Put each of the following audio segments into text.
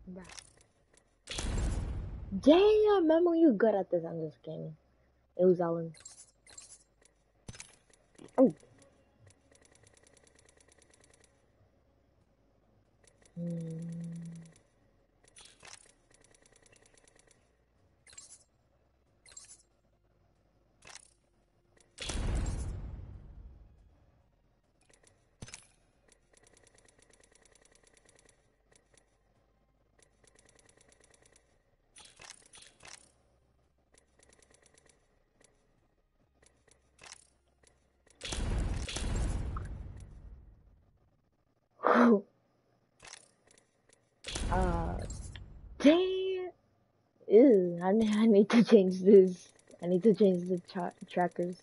Bruh. Damn, remember you good at this. I'm just kidding. It was Ellen. Oh. uh, damn. Ew, I need to change this. I need to change the trackers.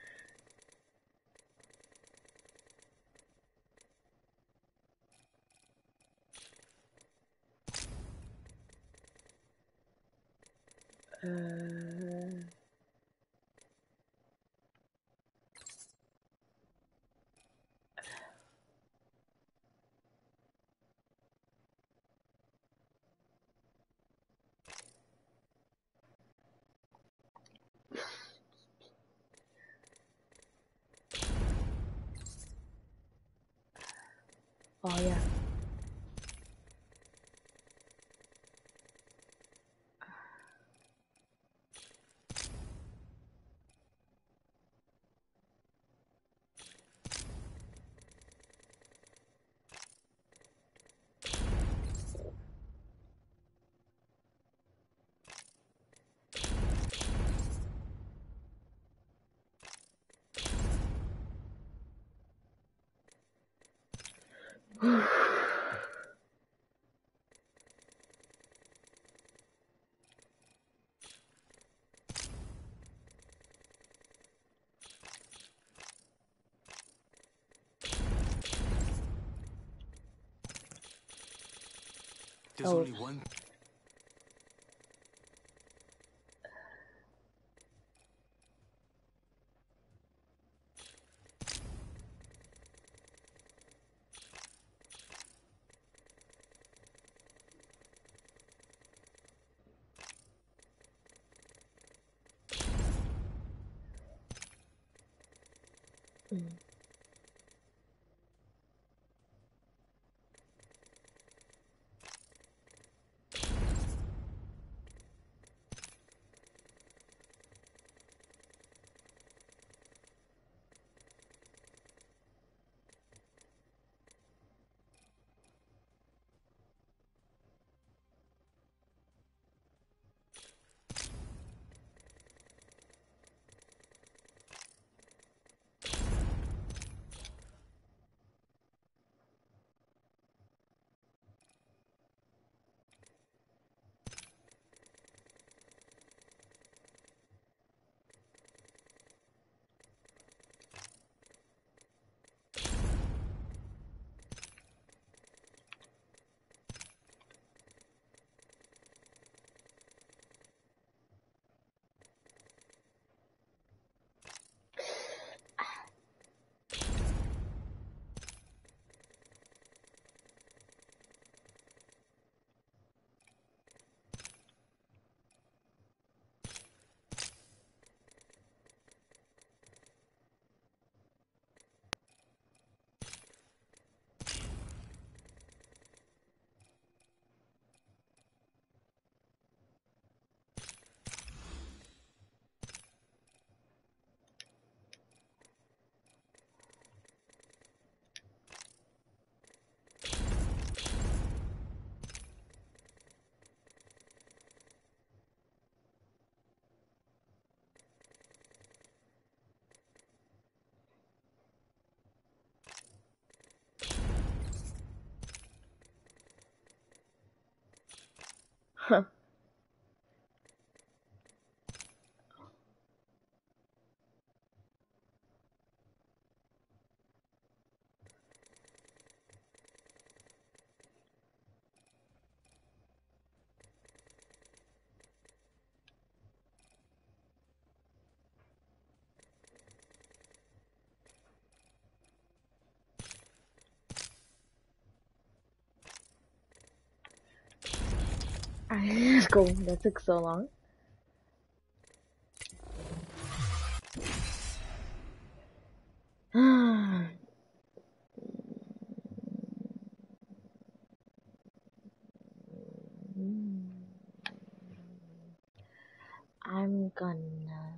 Oh yeah. There's only one. Huh. Let's go. That took so long. I'm gonna.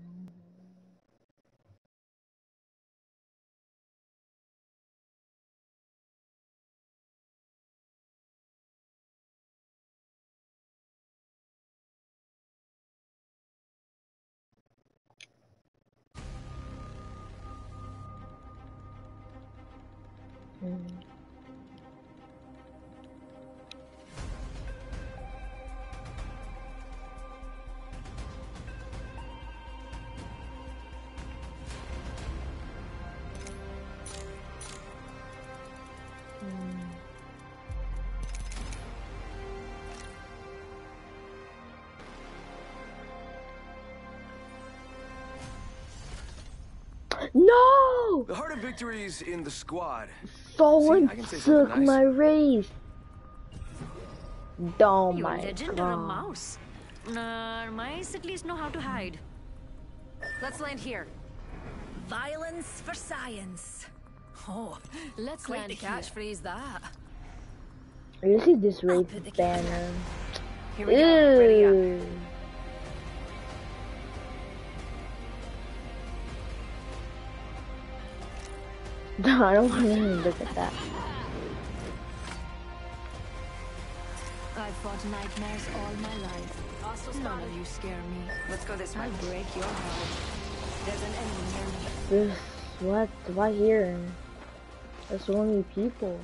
No! The heart of victory's in the squad. Someone I can say took something nice. my race. Oh You a my legend god. or a mouse? Mice at least know how to hide. Let's land here. Violence for science. Oh, Let's quite land the here. catchphrase that. You see this race put the banner. Here we go. Ready up. Ew. I don't want to look at that. I've fought nightmares all my life. None of you scare me. Let's go this way. I'll break your heart. There's an enemy near me. This, what? Why here? There's so many people.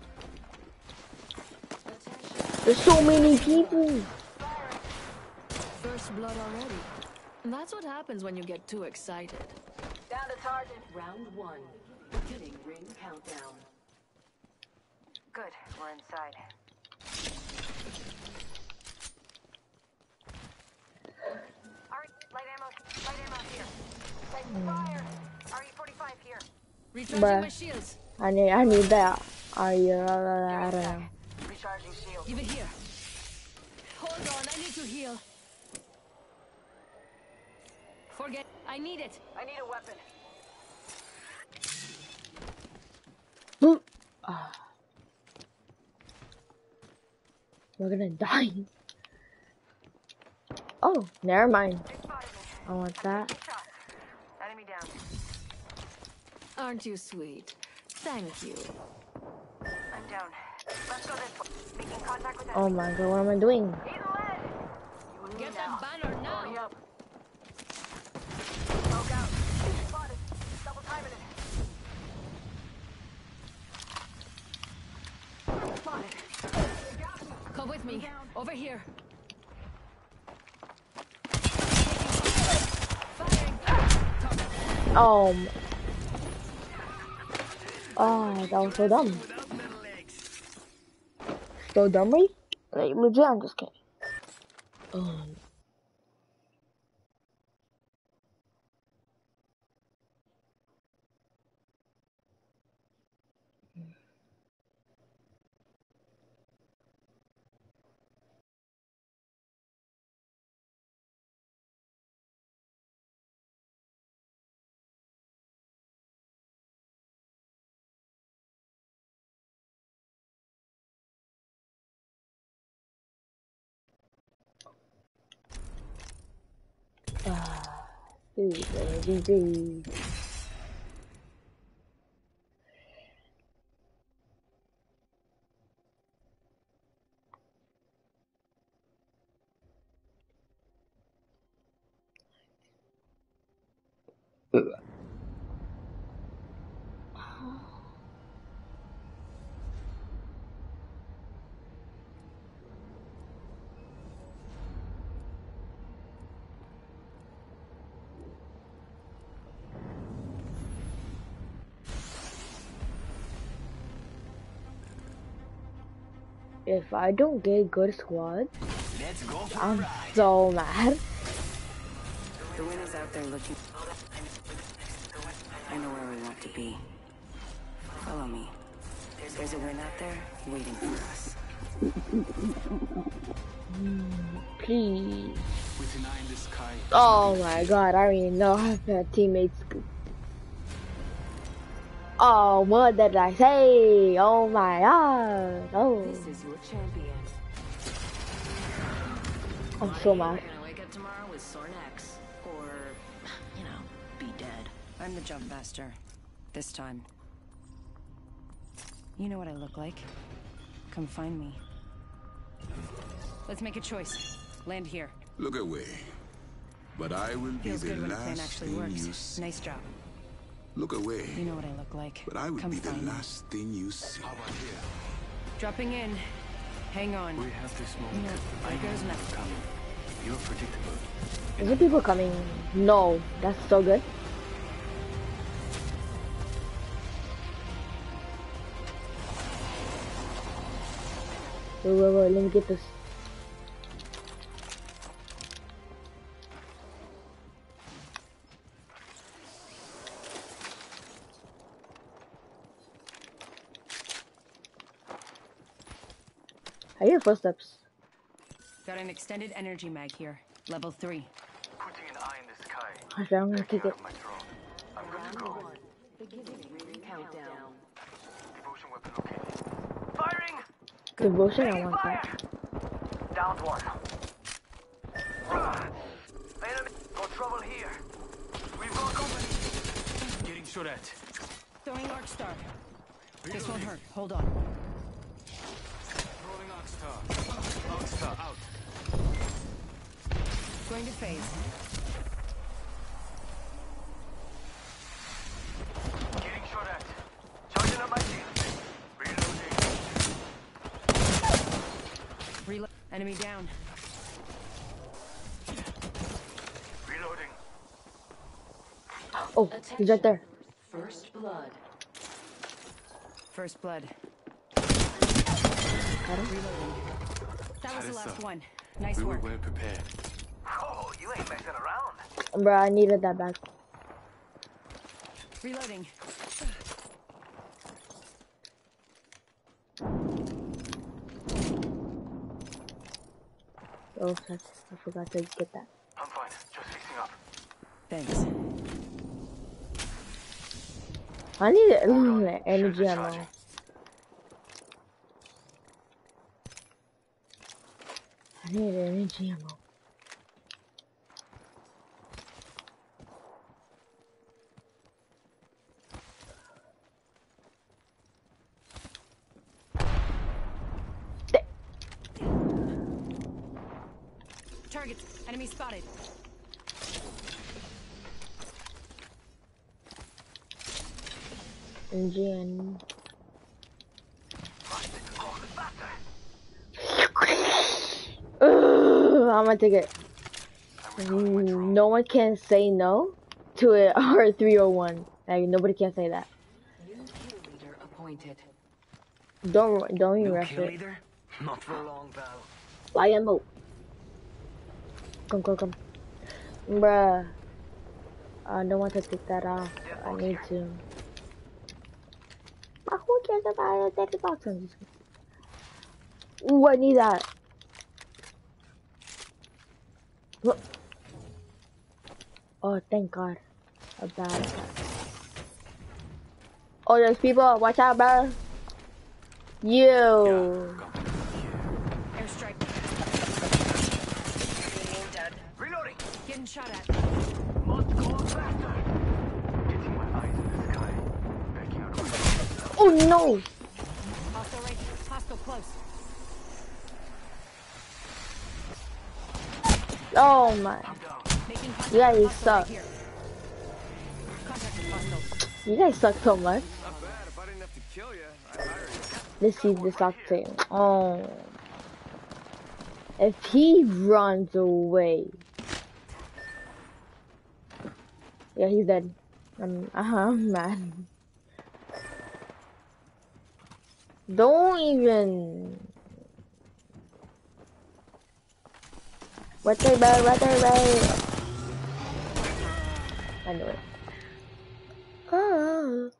There's so many people. First blood already. That's what happens when you get too excited. Down to target. Round 1. Beginning ring countdown. Good, we're inside. Alright, light ammo here. Taking fire. RE-45 here. Recharging Bruh. my shields. I need that. I don't know. Recharging shield. Give it here. Hold on, I need to heal. Forget. I need it. I need a weapon. Boop. Ah. We're gonna die. Oh, never mind. They spotted me. I want that. Shot. Enemy down. Aren't you sweet? Thank you. I'm down. Let's go this way. Making contact with Oh enemy. my god, what am I doing? Need lead. You and me Get now. that banner now. Hurry up. Smoke out. Spotted. Double timing it. Spotted. Come with me. Over here. Firing. Oh, that was so dumb. So dumb, right? Like, legit, I'm just kidding. GG. If I don't get good squad, Let's go for I'm so mad. The win is out there looking. I know where we want to be. Follow me. There's a win out there waiting for us. please. With an eye in the sky. Oh my god, I already know I've had teammates. Oh, what did I say? Oh my god. Oh, This is your champion. I'm so mad. You're gonna wake up tomorrow with sore necks. Or, you know, be dead. I'm the jump master. This time. You know what I look like. Come find me. Let's make a choice. Land here. Look away. But I will be Feels the good when a plan last actually thing works. you see. Nice job. Look away. You know what I look like. But I will Come be the find me. last thing you see. How about here? Dropping in. Hang on. We have this moment. No, I there goes know nothing. you're coming. You're predictable. Is there people coming? No, that's so good. Wait, let me get this. I hear footsteps. Got an extended energy mag here. Level 3. Putting an eye in the sky. Okay, I'm gonna take it. My throne. I'm good to go. Beginning ring countdown. Devotion weapon located. Firing! Devotion, I want that. Downed one. Enemy. Got trouble here. We've got company. Getting shot at. Throwing Arc Star. This won't hurt. Hold on. Rolling Arcstar. Arcstar out. Going to phase. Getting shot at. Charging up my shield. Reloading. Reload. Enemy down. Reloading. Oh, he's right there. First blood. First blood. Got him. Reloading. That was the Carissa, last one. Nice We were work. well prepared. Oh, you ain't messing around. Bro, I needed that back. Reloading. Oh, shit. I forgot to get that. I'm fine. Just fixing up. Thanks. I need on. energy Shield ammo. recharging. I need energy ammo. Target. Enemy spotted. Energy and I'm gonna take it. No one can say no to it or 301. Like nobody can say that. New kill leader appointed. Don't even New rush kill it. leader? Not for long, pal. Lion mode. Come. Bruh. I don't want to take that off. I need to. But who cares about a dead box? I'm just kidding. Ooh, I need that. Look. Oh, thank God. A bad. Oh, there's people. Watch out, bro. You. Airstrike. Reloading. Getting shot at. Must go faster. Getting my eyes in the sky. Backing out of my Oh no. Hostile right. Hostile close. Oh my. I'm down. Making contact. You guys Hostile suck. right here. Contact with hostile. You guys suck so much. Not bad. If I didn't have to kill you, I'd hire you. Let's see this octane. Oh. If he runs away. Yeah, he's dead. I'm mad. Don't even. Right there, bro. Right there, right. I knew it. Ah.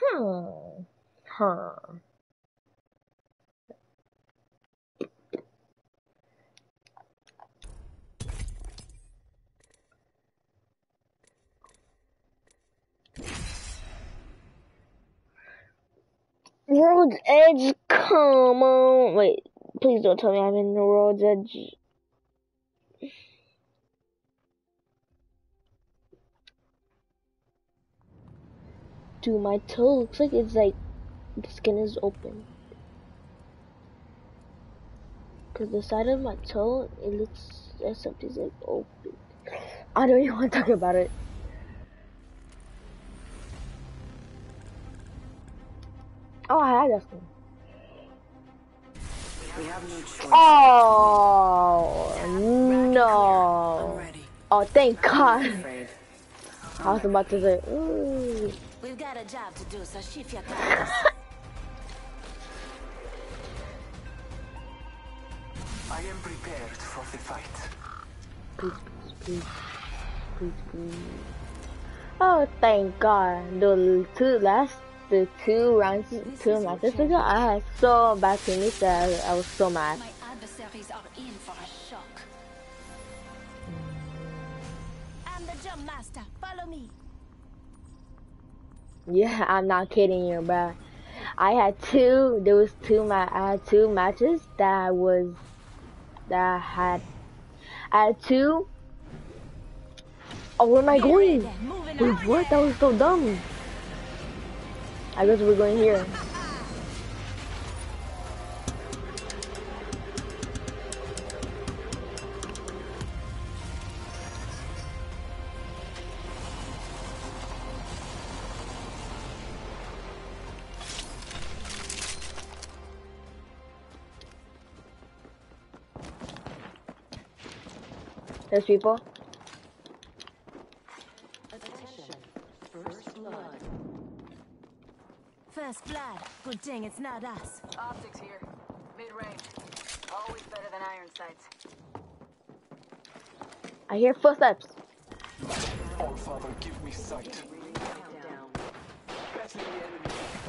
Huh. World's Edge, come on. Wait, please don't tell me I'm in the World's Edge. Dude, my toe looks like it's like the skin is open. Cause the side of my toe, it looks as something's like open. I don't even want to talk about it. Oh, I had that skin. We have no choice. Oh I'm no! ready. Oh, thank God! I'm afraid. I was about to say, ooh. We've got a job to do, so shift your tires. I am prepared for the fight. Please. Oh, thank God. The two rounds, two matches ago, I had so bad teammates that I was so mad. My adversaries are in for a shock. I'm the jump master. Follow me. Yeah, I'm not kidding you, bro. I had two matches that I had two. Oh, where am I going? Wait, what? That was so dumb. I guess we're going here. There's people. First blood. Good thing it's not us. Optics here. Mid-range. Always better than iron sights. I hear footsteps. All Father, give me sight. Battling the enemy.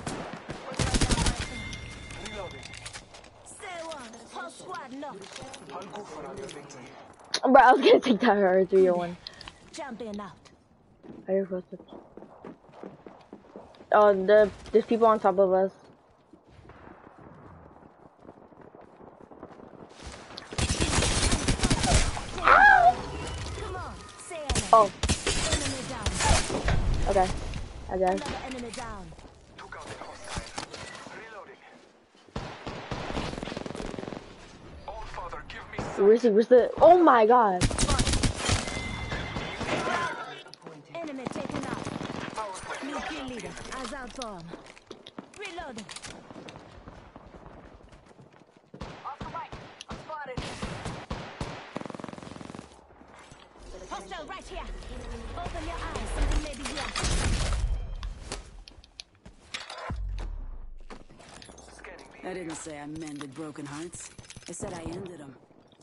Reloading. Say one. Whole squad knocked. I'll go for another victory. Bro, I was gonna take that R301. Jump in out. I hear footsteps. Oh, there's people on top of us. Come on. Say it. Oh, Enemy down. okay. I guess. Another enemy down. Took out the hostile. Reloading. All Father, give me sight. Where's he? Where's the? Oh my God! Enemy taken out. New kill leader. Eyes out for him. Reloading. Off the right. I'm spotted. Hostile right here. Open your eyes. Something may be here. Scanning the I didn't say I mended broken hearts. I said I ended them.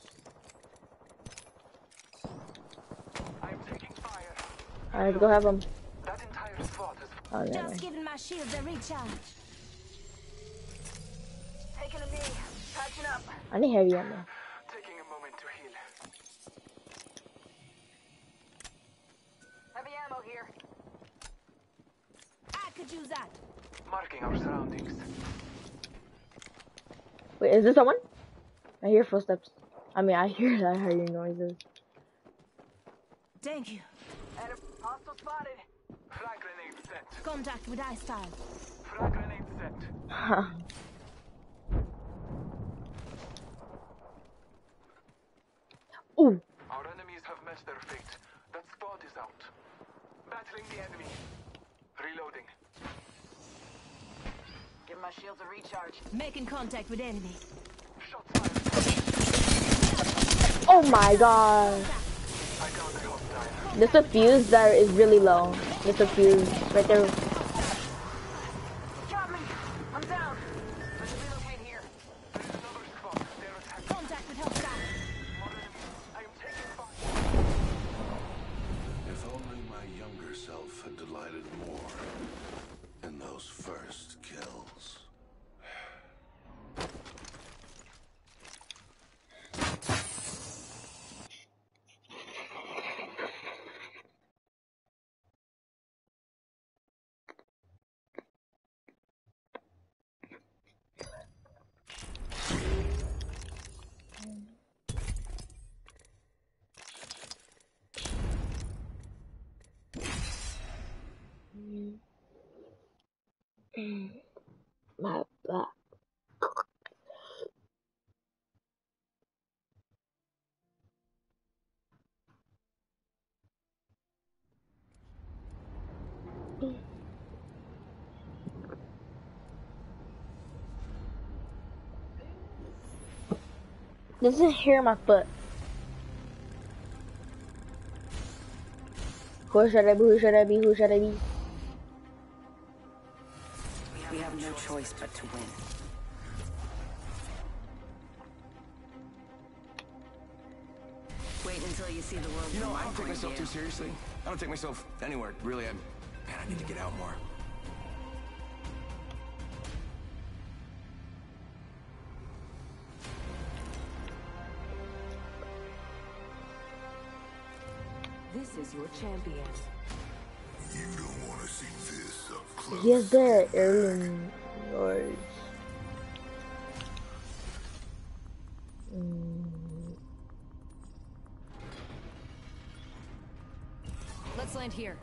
I'm taking fire. Alright, let's go have him. That entire squad is Oh, never Just mind. giving my shields a recharge. Taking a knee. Patching up. I need heavy ammo. taking a moment to heal. Heavy ammo here. I could use that. Marking our surroundings. Wait, is this someone? I hear footsteps. I hear noises. Thank you. And a hostile spotted. Frag grenade set. Contact with ice file. Frag grenade set. Ooh, Our enemies have met their fate. That squad is out. Battling the enemy. Reloading. Give my shields a recharge. Making contact with enemy. Shots fired. oh my God! I got the hostile. There's a fuse that is really low. There's a fuse right there. Got me. I'm down. Let's relocate here. There's another squad. They're attacking. Contact with hostile. More enemies. I am taking fire. If only my younger self had delighted more in those My back. Doesn't hear my foot. Who should I be? Who should I be? Who should I be? We have no choice but to win. Wait until you see the world. You know, I don't take myself too seriously. I don't take myself anywhere, really. Man, I need to get out more. This is your champion. You don't want to see this up close. Yes, there, heirloom noise. Let's land here.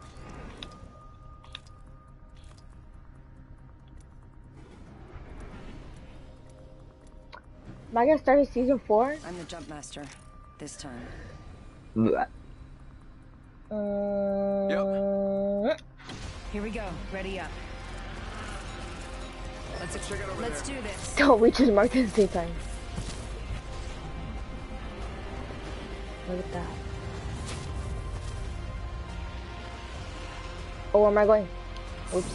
Am I gonna start season 4? I'm the jump master. This time. Here we go. Ready up. Let's do this. Oh, we just marked at the same time. Look at that. Oh, where am I going? Oops.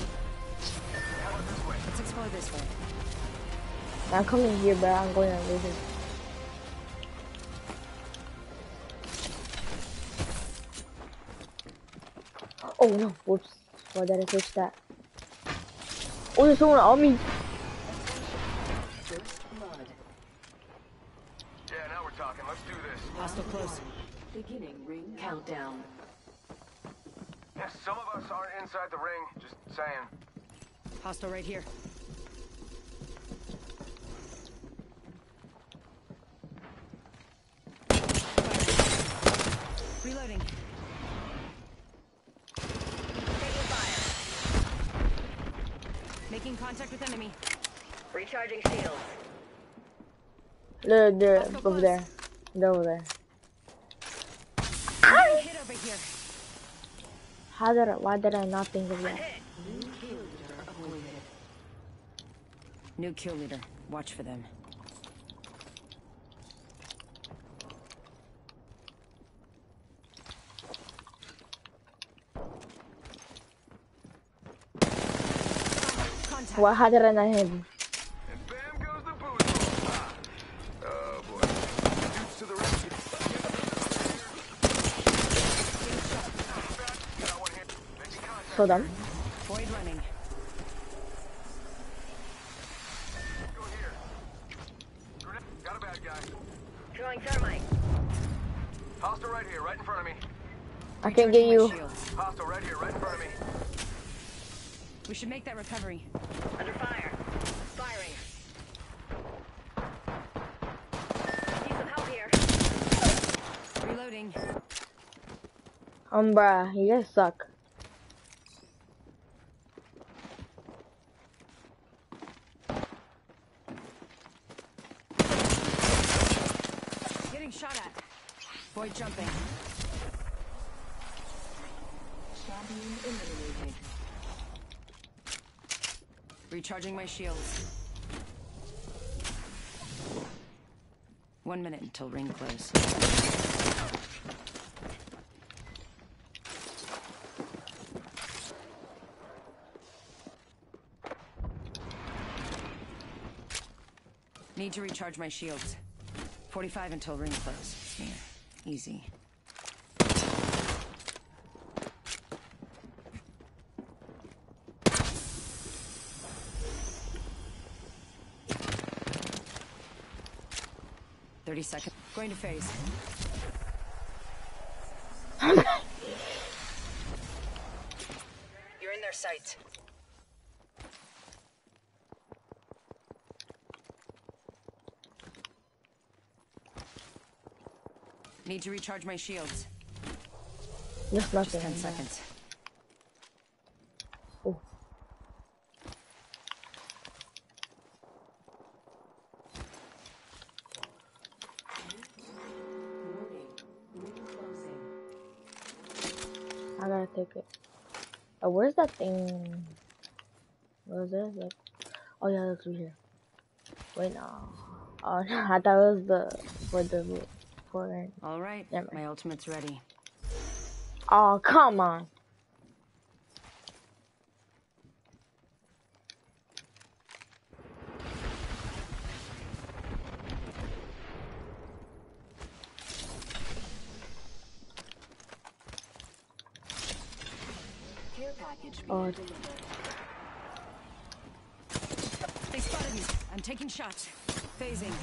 Let's explore this way. I'm coming here, but I'm going over here. Oh no, whoops. Why did I push that? Oh, there's someone on me. Yeah, now we're talking. Let's do this. Hostile close. Beginning ring countdown. Yeah, some of us aren't inside the ring. Just saying. Hostile right here. Reloading. Making contact with enemy. Recharging shields. They're over there. They're over there. Getting hit over here. Why did I not think of that? New kill leader. Watch for them. Contact. Well, how did I not hit him? And bam goes the booty hole. Oh boy. Dudes to the rescue. Got one here. Making contact. So dumb. Void running. Go here. Grenade. Got a bad guy. Throwing thermite. Hostile right here, right in front of me. I can't get you. Hostile right here, right in front of me. We should make that recovery. Under fire. Firing. Need some help here. Reloading. Bruh, you guys suck. Getting shot at. Void jumping. Champion eliminated. Recharging my shields. 1 minute until ring close. Need to recharge my shields. 45 until ring close. Here, easy. Seconds. Going to phase. You're in their sights. Need to recharge my shields. Just nothing. 10 seconds. Oh. I gotta take it. Oh, where's that thing? What was it? Like, oh yeah, that's over here. Wait, no. Oh, no, I thought it was for. All right, my ultimate's ready. Oh, come on. Oh, they spotted me. I'm taking shots. Phasing.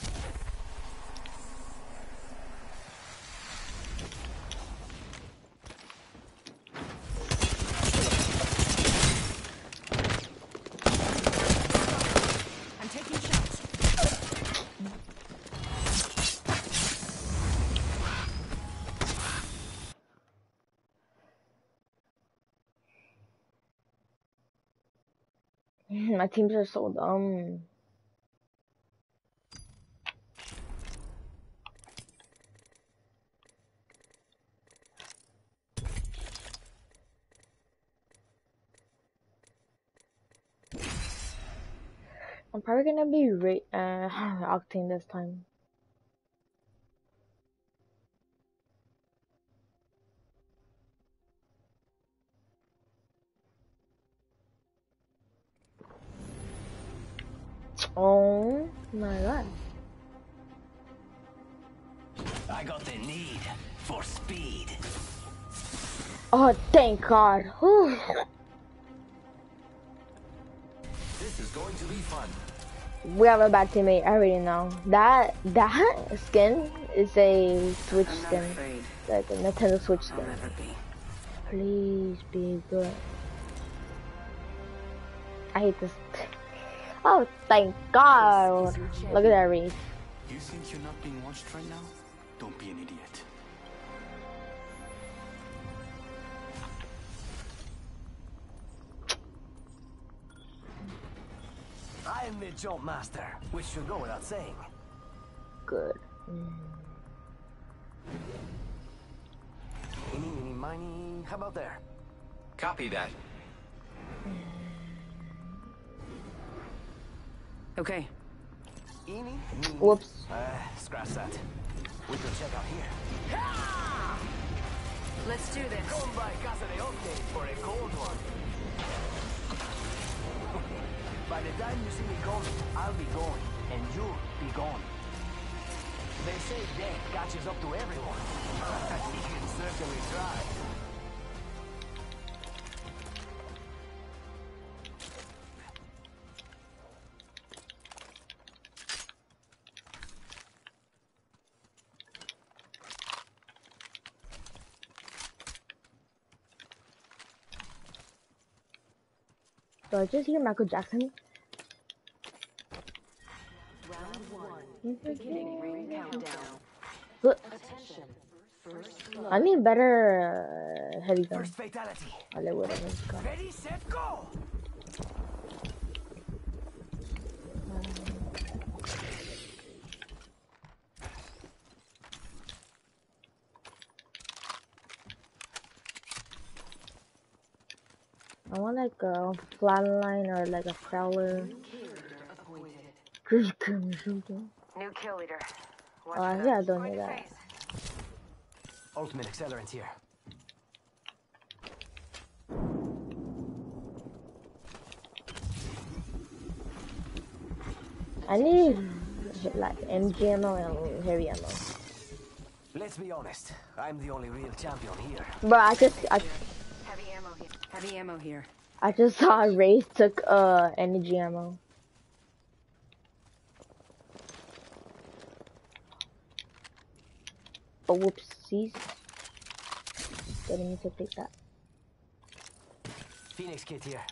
I'm taking shots. my teams are so dumb. I'm probably gonna be Octane this time. Oh my god. I got the need for speed. Oh, thank God. Whew. This is going to be fun. We have a bad teammate, I already know. That skin is a Switch skin. Like a Nintendo Switch skin. I'll never be. Please be good. I hate this. Oh, thank God. Look at that Reese. You think you're not being watched right now? Don't be an idiot. I am the jump master, which should go without saying. Good. Eeny, meeny, miny. How about there? Copy that. Okay. Eeny, meeny. Whoops. Scratch that. We can check out here. Let's do this. Come by Casa de Octane for a cold one. By the time you see me coming, I'll be gone, and you'll be gone. They say death catches up to everyone. You can certainly try. So I just hear Michael Jackson. Look. I need better heavy gun. First fatality. I like what heavy gun. Ready, set, go! I want like a flatline or like a prowler. Just kill me something. New kill leader. Oh, I think I don't need that. Ultimate accelerant here. I need like MG ammo and heavy ammo. Let's be honest, I'm the only real champion here. But Heavy ammo here. Heavy ammo here. I just saw Ray took energy ammo. Oh, whoopsies. Didn't mean to take that. Phoenix kit here.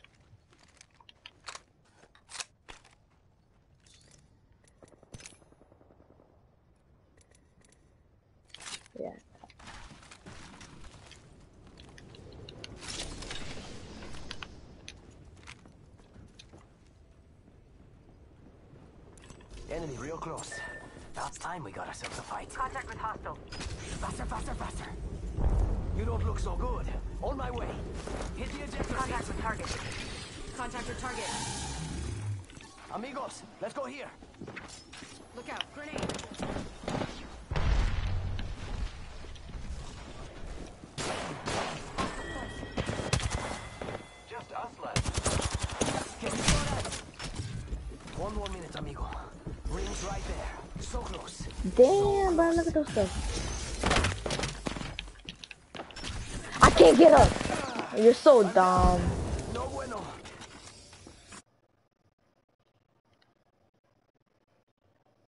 Yeah. Enemy real close. About time we got ourselves a fight. Contact with hostile. Faster, faster, faster. You don't look so good. On my way. Hit the ejector Contact seat. with target. Contact your target. Amigos, let's go here. Look out, grenade. Just us left. Can you throw that? 1 more minute, amigo. Ring's right there. So close. Damn, bro, look at those stuff. I can't get up. You're so dumb.